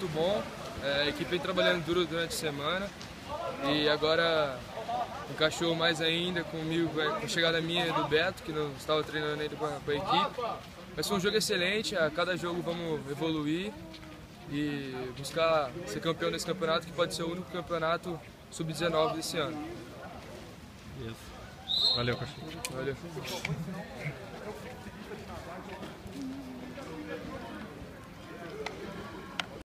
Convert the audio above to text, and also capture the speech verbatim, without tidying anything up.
muito bom, é, a equipe vem trabalhando duro durante a semana e agora encaixou mais ainda comigo, com a chegada minha e do Beto, que não estava treinando ainda com a, com a equipe. Mas foi um jogo excelente, a cada jogo vamos evoluir e buscar ser campeão desse campeonato, que pode ser o único campeonato sub dezenove desse ano. Isso. Valeu, Cachorro. Valeu.